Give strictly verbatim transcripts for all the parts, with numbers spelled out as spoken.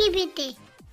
Suscríbete.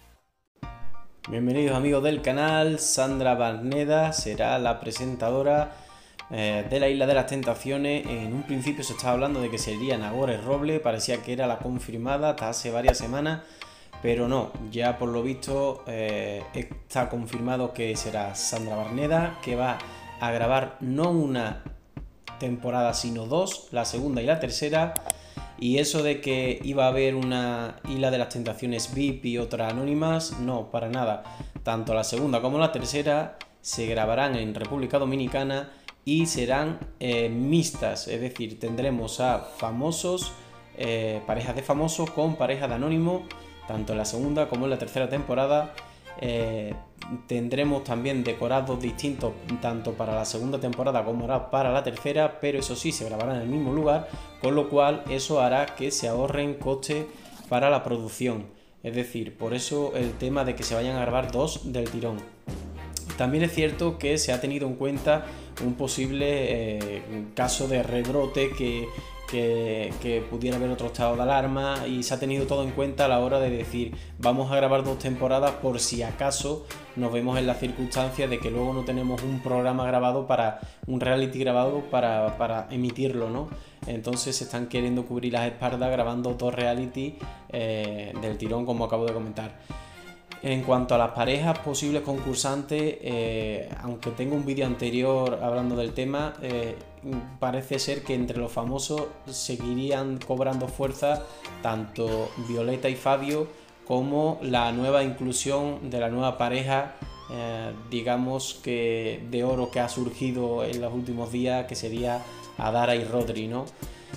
Bienvenidos amigos del canal. Sandra Barneda será la presentadora eh, de la Isla de las Tentaciones. En un principio se estaba hablando de que sería Nagore Roble, parecía que era la confirmada hasta hace varias semanas, pero no, ya por lo visto eh, está confirmado que será Sandra Barneda, que va a grabar no una temporada sino dos, la segunda y la tercera. Y eso de que iba a haber una Isla de las Tentaciones V I P y otras anónimas, no, para nada. Tanto la segunda como la tercera se grabarán en República Dominicana y serán eh, mixtas, es decir, tendremos a famosos, eh, parejas de famosos con parejas de anónimos, tanto en la segunda como en la tercera temporada. Eh, tendremos también decorados distintos tanto para la segunda temporada como para la tercera, pero eso sí, se grabará en el mismo lugar, con lo cual eso hará que se ahorren costes para la producción. Es decir, por eso el tema de que se vayan a grabar dos del tirón. También es cierto que se ha tenido en cuenta un posible eh, caso de rebrote que Que, que pudiera haber otro estado de alarma, y se ha tenido todo en cuenta a la hora de decir vamos a grabar dos temporadas por si acaso nos vemos en la circunstancia de que luego no tenemos un programa grabado, para un reality grabado para, para emitirlo, ¿no? Entonces se están queriendo cubrir las espaldas grabando dos reality eh, del tirón, como acabo de comentar. En cuanto a las parejas posibles concursantes, eh, aunque tengo un vídeo anterior hablando del tema, eh, parece ser que entre los famosos seguirían cobrando fuerza tanto Violeta y Fabio, como la nueva inclusión de la nueva pareja, eh, digamos que de oro, que ha surgido en los últimos días, que sería Adara y Rodri, ¿no?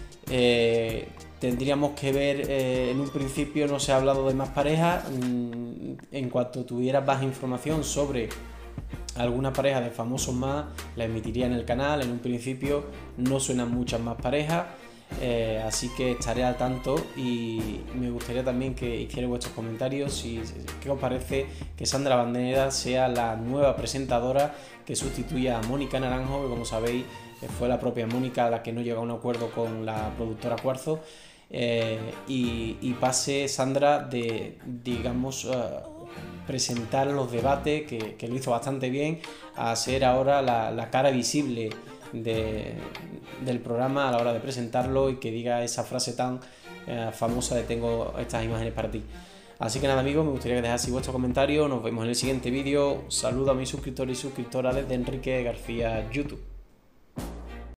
Eh, tendríamos que ver, eh, en un principio no se ha hablado de más parejas. En cuanto tuviera más información sobre alguna pareja de famosos más, la emitiría en el canal. En un principio no suenan muchas más parejas, eh, así que estaré al tanto, y me gustaría también que hicierais vuestros comentarios si qué os parece que Sandra Barneda sea la nueva presentadora que sustituya a Mónica Naranjo, que como sabéis fue la propia Mónica la que no llegó a un acuerdo con la productora Cuarzo, eh, y, y pase Sandra de, digamos, uh, presentar los debates, que, que lo hizo bastante bien, a ser ahora la, la cara visible de, del programa a la hora de presentarlo, y que diga esa frase tan eh, famosa de tengo estas imágenes para ti. Así que nada amigos, me gustaría que dejaseis vuestro comentario. Nos vemos en el siguiente vídeo. Saludo a mis suscriptores y suscriptoras desde Enrique García YouTube.